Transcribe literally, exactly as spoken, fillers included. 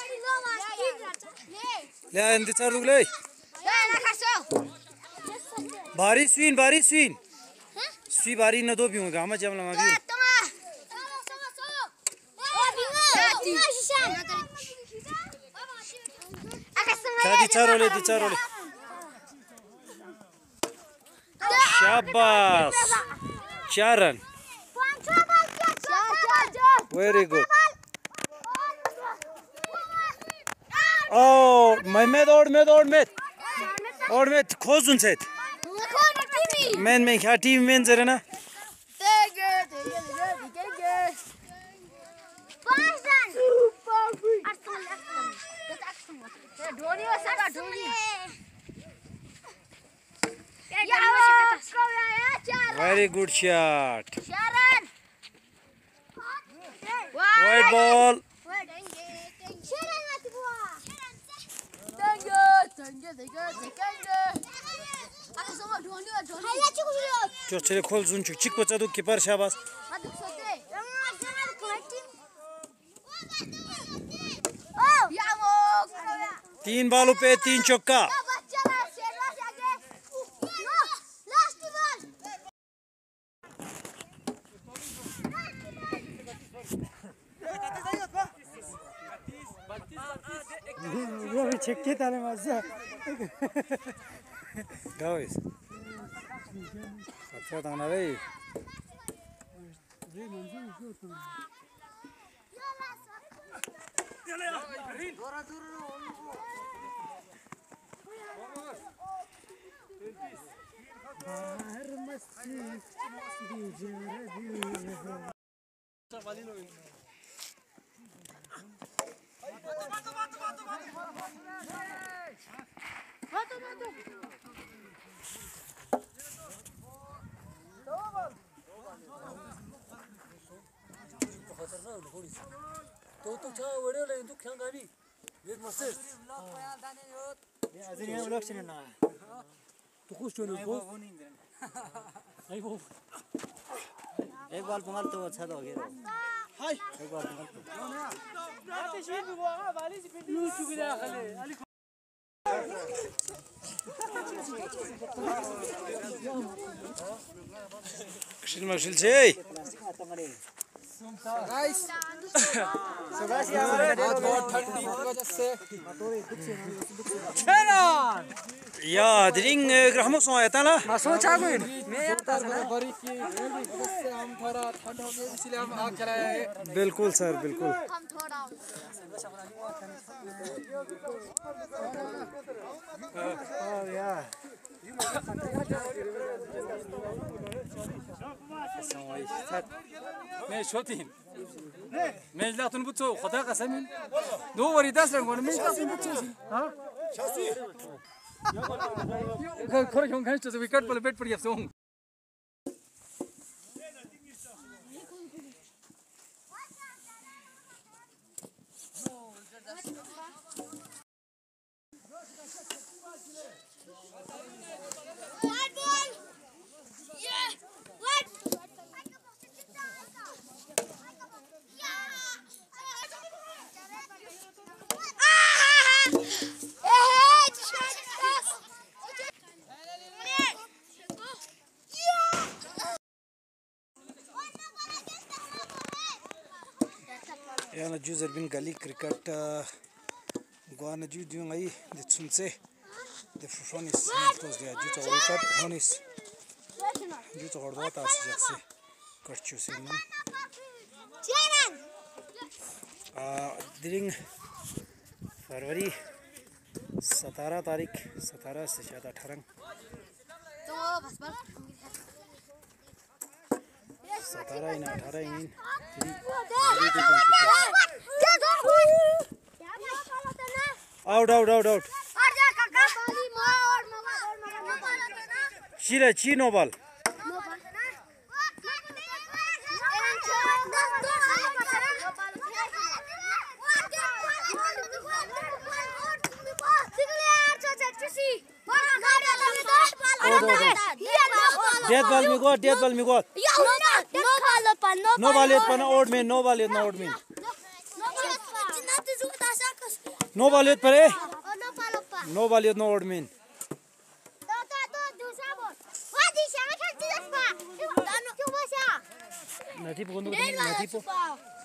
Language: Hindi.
ले अंदर चार रुक ले बारी स्वीन बारी स्वीन स्वी बारी न दो भी होगा हम जब लगा भी शादी चार वाले दी चार वाले शाबाश चार रन वेरी गुड ओ महमद और में और में और में खोजुन से मैन में क्या टीम में जरा ना very good shot white ball जो चले खोल जुन चिक बच्चा तो कीपर शाबाश तीन बालों पे तीन चौका वो भी छक्के ताले मजा गाइस अच्छा ताना रे तो तो छा वडे ले तू ख्यां गानी एक मस्ते ये अजनी हम लोग चने ना तू खुश हो लो आई वो एक बार पंगल तो अच्छा तो गया हाय एक बार पंगल तो आते शी भी वो वाली से पिंडी यू चुक जा खले अली कृष्ण मक्सिल से गाइस सुभाष क्या हमारे बहुत बहुत ठंडी की वजह से छेना या दिरिंग ग्राहमों सो आया था ना मासूम चाकुन मैं बड़ी की से हम थोड़ा ठंड हो गई इसलिए हम आग जलाया है बिल्कुल सर बिल्कुल हम थोड़ा ओ या मैं शोتين मैं لا تنبتو خدا قسمين دو وري داسر غون من تنبتو ها شاسي يا كره كون كان تو ويكت بل بيت پر يفسون याना जूज़र बिन गली क्रिकेट गुआना जू दियों आई दिच्छुंसे दिफ्रोनिस निफ्टोस दिया जू चौड़ी कर होनिस जू चौड़ दो तास जैसे करचूसे मन दिरिंग फरवरी सतारह तारीख सतारह से शायद अठारह सतारह इन अठारह इन आउट आउट आउट आउट शीरा ची नो बॉल डेथ बॉल में गो डेथ बॉल में go no ball no ball no ओड में नो बॉल नो ओड में No valiot pare. Oh, no palo pa. No valiot no ordmin. To to to दूसरा बोल वो दिशा में खेलती है पा तो क्यों बचा Nati po kundo नहीं nati po. पा